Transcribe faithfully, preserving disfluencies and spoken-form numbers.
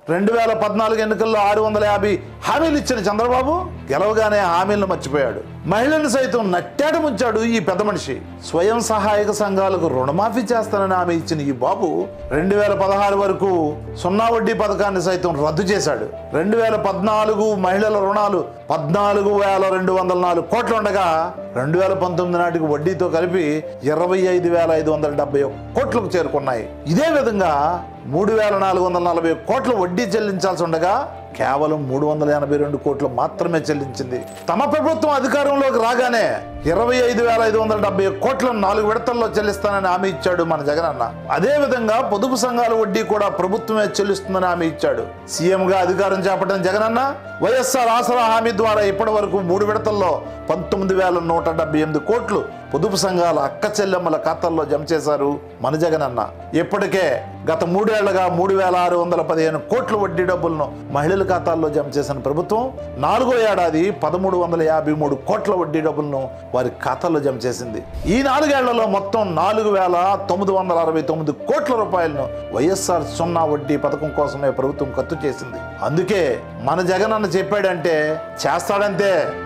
రెండు వేల పద్నాలుగు ఎన్నికల్లో ఆరు వందల యాభై హామీలు ఇచ్చిన చంద్రబాబు గెలవగానే హామీలను మర్చిపోయాడు. మహిళలను సైతం నట్టాడు ముంచాడు ఈ పెద్ద మనిషి. స్వయం సహాయక సంఘాలకు రుణమాఫీ చేస్తానని హామీ ఇచ్చిన ఈ బాబు రెండు వేల పదహారు వరకు సున్నా వడ్డీ పథకాన్ని సైతం రద్దు చేశాడు. రెండు వేల పద్నాలుగు మహిళల రుణాలు పద్నాలుగు వేల రెండు వందల నాలుగు కోట్లు ఉండగా రెండు వేల పంతొమ్మిది నాటికి వడ్డీతో కలిపి ఇరవై ఐదు వేల ఐదు వందల డెబ్బై కోట్లకు చేరుకున్నాయి. ఇదే విధంగా మూడు వేల నాలుగు వందల నలభై కోట్ల వడ్డీ చెల్లించాల్సి ఉండగా కేవలం మూడు వందల ఎనభై రెండు కోట్లు మాత్రమే చెల్లించింది. తమ ప్రభుత్వం అధికారంలోకి రాగానే ఇరవై ఐదు వేల ఐదు వందల డెబ్బై కోట్లను నాలుగు విడతల్లో చెల్లిస్తానని హామీ ఇచ్చాడు మన జగనన్న. అదే విధంగా పొదుపు సంఘాల వడ్డీ కూడా ప్రభుత్వమే చెల్లిస్తుందని హామీ ఇచ్చాడు. సీఎంగా అధికారం చేపట్టిన జగనన్న వైఎస్ఆర్ ఆసరా హామీ ద్వారా ఇప్పటి వరకు మూడు విడతల్లో పంతొమ్మిది వేల నూట డెబ్బై ఎనిమిది కోట్లు పొదుపు సంఘాల అక్క చెల్లెమ్మల ఖాతాల్లో జమ చేశారు మన జగనన్న. ఇప్పటికే గత మూడేళ్లుగా మూడు వేల ఆరు వందల పదిహేను కోట్ల వడ్డీ డబ్బులను మహిళల ఖాతాల్లో జమ చేసిన ప్రభుత్వం నాలుగో ఏడాది పదమూడు వందల యాభై మూడు కోట్ల వడ్డీ డబ్బులను వారి ఖాతాల్లో జమ చేసింది. ఈ నాలుగేళ్లలో మొత్తం నాలుగు వేల తొమ్మిది వందల అరవై తొమ్మిది కోట్ల రూపాయలను వైఎస్ఆర్ సున్నా వడ్డీ పథకం కోసమే ప్రభుత్వం ఖర్చు చేసింది. అందుకే మన జగనన్న చెప్పాడంటే చేస్తాడంతే.